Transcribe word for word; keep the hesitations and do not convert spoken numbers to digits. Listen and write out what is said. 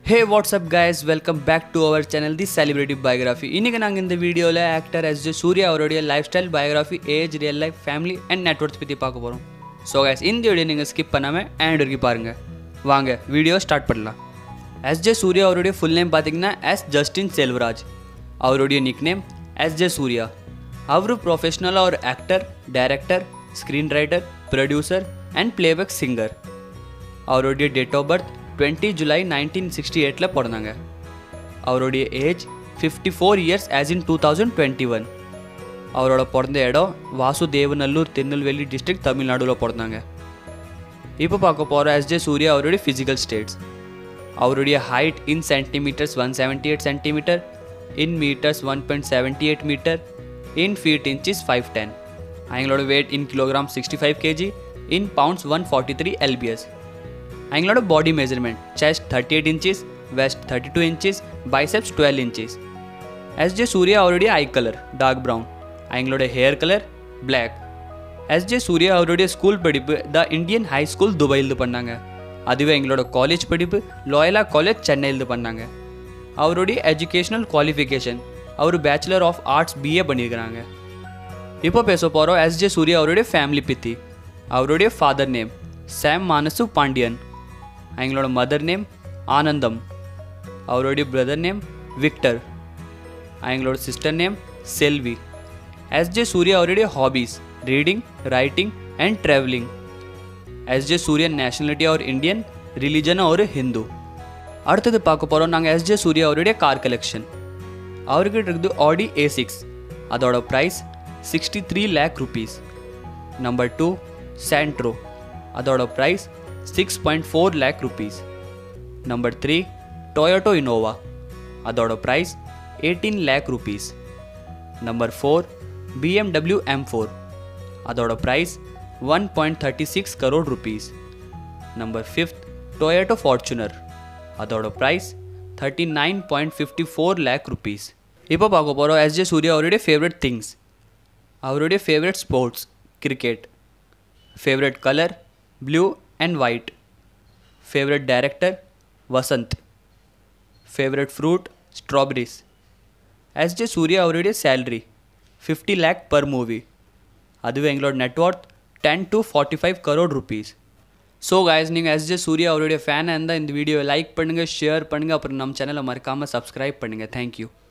Hey, what's up guys, welcome back to our channel The Celebrity Biography. இன்னைக்கு நாங்கள் இந்த வீடியோவில் ஆக்டர் எஸ் ஜே சூர்யா அவருடைய life style biography, age, real life, family and network பற்றி பார்க்க போகிறோம். ஸோ guys, இந்த வீடியோ நீங்கள் ஸ்கிப் பண்ணாமல் அண்ட் வரைக்கும் பாருங்கள். வாங்க வீடியோ ஸ்டார்ட் பண்ணலாம். எஸ் ஜே சூர்யா அவருடைய ஃபுல் நேம் பார்த்தீங்கன்னா எஸ் ஜஸ்டின் செல்வராஜ். அவருடைய nick name S J Suryah. அவர் ப்ரொஃபஷனலாக ஒரு actor, director, screen writer, producer and playback singer. அவருடைய date of birth twenty July nineteen sixty எயிட்டில் பிறந்தாங்க. அவருடைய age fifty four years as in two thousand twenty one. அவரோட பிறந்த இடம் வாசுதேவநல்லூர், திருநெல்வேலி டிஸ்ட்ரிக்ட், தமிழ்நாடுல பிறந்தாங்க. இப்போ பார்க்க போகிற எஸ் ஜே சூர்யா அவருடைய ஃபிசிக்கல் ஸ்டேட்ஸ். அவருடைய height in centimetres one seventy eight centimetre, in metres one point seventy eight metre, in feet inches five ten. அவங்களோட weight in kilogram sixty five KG, in pounds one forty three LBS. அவங்களோட body measurement chest thirty eight inches, waist thirty two inches, biceps twelve inches. S J Suryah அவருடைய eye colour dark brown. அவங்களோட hair colour black. S J Suryah அவருடைய school படிப்பு the Indian high school துபாயில் பண்ணாங்க. அதுவே எங்களோட college படிப்பு லோயலா காலேஜ் சென்னையில் பண்ணாங்க. அவருடைய எஜுகேஷனல் குவாலிஃபிகேஷன் அவர் பேச்சுலர் ஆஃப் ஆர்ட்ஸ் பிஏ பண்ணியிருக்கிறாங்க. இப்போ பேச போகிறோம் எஸ் ஜே சூர்யா அவருடைய ஃபேமிலி பற்றி. அவருடைய ஃபாதர் நேம் சாம் மானசு பாண்டியன். அவங்களோட மதர் நேம் ஆனந்தம். அவருடைய பிரதர் நேம் விக்டர். அவங்களோட sister name Selvi. S J Suryah அவருடைய hobbies reading, writing and travelling. S J Suryah nationality அவர் இந்தியன், ரிலிஜன் அவர் ஹிந்து. அடுத்தது பார்க்க போகிறோம் நாங்கள் எஸ் ஜே சூர்யா அவருடைய கார் கலெக்ஷன். அவர்கிட்ட இருக்குது ஆடி ஏ சிக்ஸ். அதோட price sixty three lakh rupees. Number two Santro. அதோட price six point four lakh rupees. Number three Toyota Innova. அதோட price eighteen lakh rupees. Number four BMW M four. அதோட price one point thirty six crore rupees. Number fifth Toyota Fortuner. அதோட price thirty nine point fifty four lakh rupees. இப்போ பார்க்க போகிறோம் S J Suryah அவருடைய favourite things. அவருடைய favourite sports cricket. Favourite colour blue and white. Favourite director Vasanth. Favourite fruit strawberries. S J Suryah அவருடைய salary fifty lakh per movie. அதுவே எங்களோட net worth ten to forty five crore rupees. So guys, நீங்கள் S J Suryah அவருடைய ஃபேனாக இருந்தால் இந்த வீடியோவை லைக் பண்ணுங்கள், ஷேர் பண்ணுங்கள், அப்புறம் நம்ம சேனலை மறக்காமல் சப்ஸ்கிரைப் பண்ணுங்கள். தேங்க்யூ.